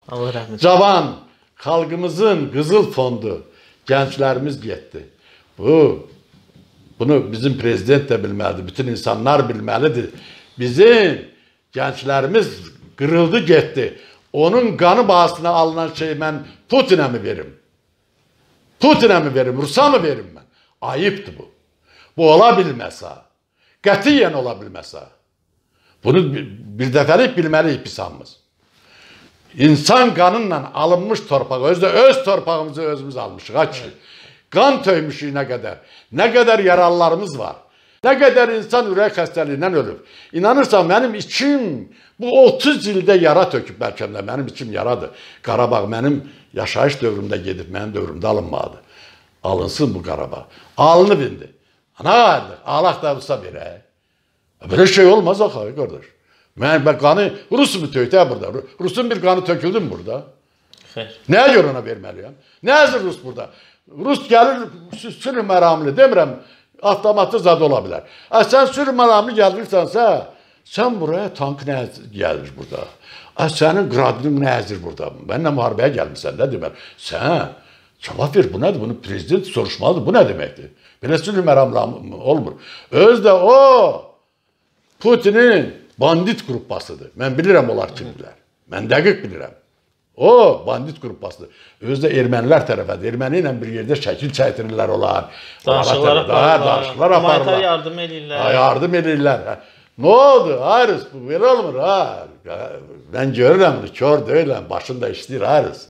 Allah rəhmət eylesin. Cavan, xalqımızın qızıl fondu, gənclərimiz getdi. Bunu bizim prezident de bilməlidir, bütün insanlar bilməlidir. Bizim gənclərimiz qırıldı, getdi. Onun qanı bahasına alınan şey mən Putin'e mi verim? Putin'e mi verim, Rus'a mı verim mən? Ayıptır bu. Bu ola bilməsə, qətiyyən ola bilməsə. Bunu bir dəfəlik bilməliyik biz hamımız. İnsan qanınla alınmış torpaq, öz torpağımızı özümüz almışıq. Qan töymüşük nə qədər yaralılarımız var. Nə qədər insan ürək xəstəliyindən ölüb. İnanırsan, mənim içim bu 30 ildə yara töküb bəlkə də, mənim içim yaradır. Qarabağ mənim yaşayış dövrümdə gedib, mənim dövrümdə alınmadı. Alınsın bu Qarabağ. Alınıb indi. Ana qayırdı, Allah da Rusa verək. Böyle şey olmaz axı, qardaş. Mən qanı Rus mu tökdü burada? Rusun bir qanı töküldü mü burada? Xeyr. Nəyə görə ona verməliyəm? Nə yazır Rus burada? Rus gəlir sülh məramlı, demirəm, avtomatı zad ola bilər. Sən sülh məramlı gəlirsənsə, sən buraya tank nə gəlir burada? Sənin qradın nə yazır burada? Mənlə müharibəyə gəlmişsən, nə demək? Sən cavab ver, bu nədir? Bunu prezident soruşmalıdır, bu nə deməkdir? Belə sülh məramlı olmur. Özdə o Putin'in bandit qrupasıdır. Mən bilirəm onlar kimdirlər. Mən dəqiq bilirəm. O bandit qrupasıdır. Özdə ermənilər tərəfədir. Erməni ilə bir yerdə şəkil çəkdirirlər onlar. Danışıqlar aparırlar. Humanitar yardım edirlər. Yardım edirlər. Nə oldu? Ayrıs, bu belə olmur. Mən görürəm, kör deyiləm, başında işləyir Ayrıs.